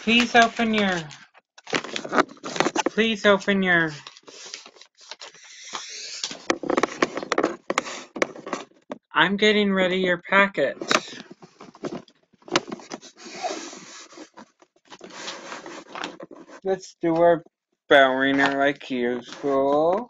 Please open your. Please open your. I'm getting ready your packet. Let's do our bell ringer like usual.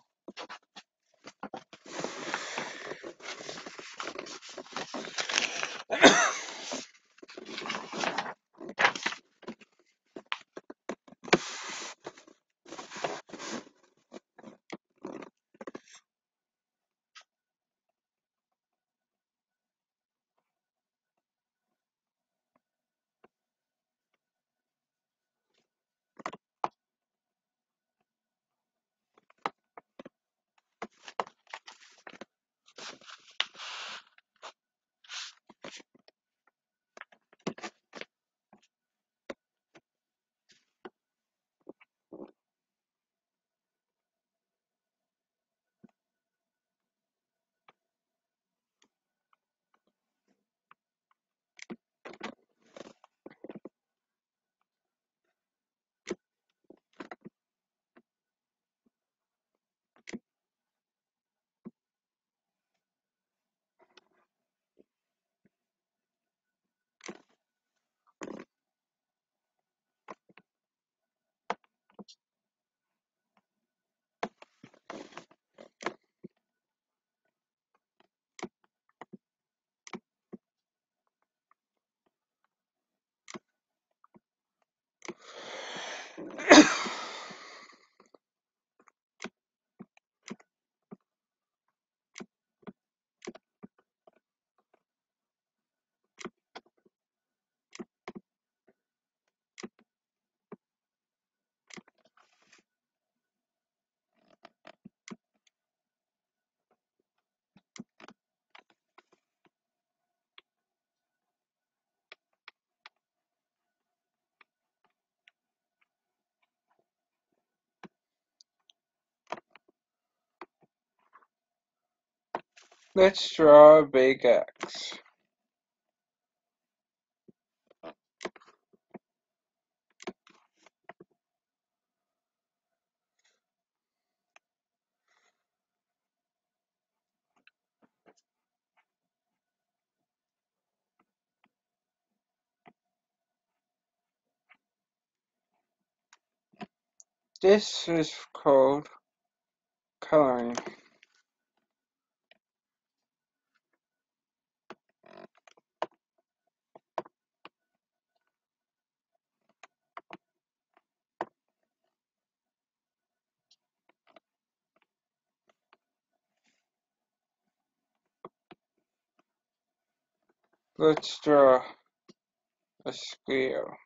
Let's draw a big X. This is called coloring. Let's draw a scale.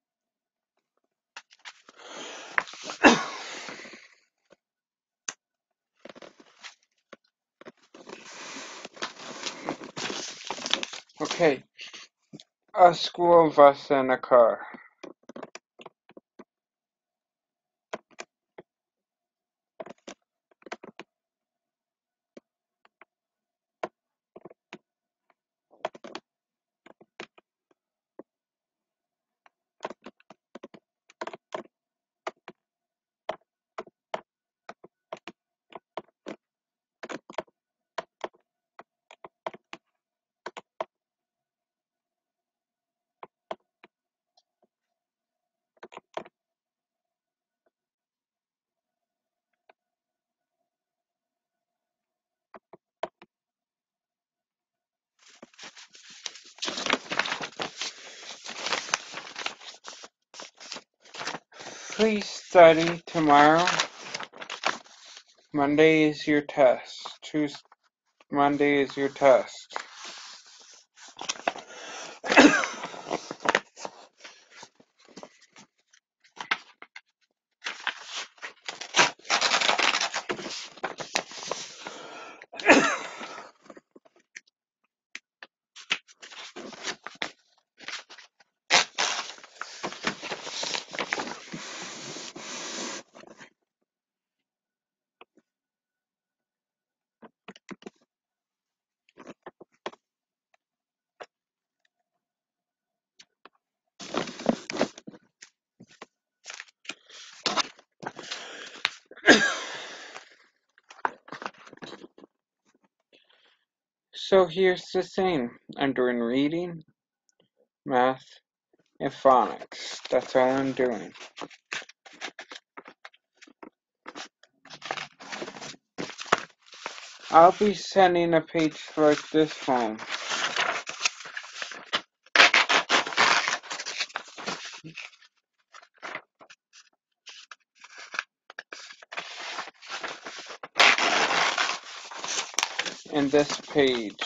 Okay, a school bus and a car. Please study tomorrow. Monday is your test. Monday is your test. So here's the thing. I'm doing reading, math, and phonics. That's all I'm doing. I'll be sending a page like this home. And this page.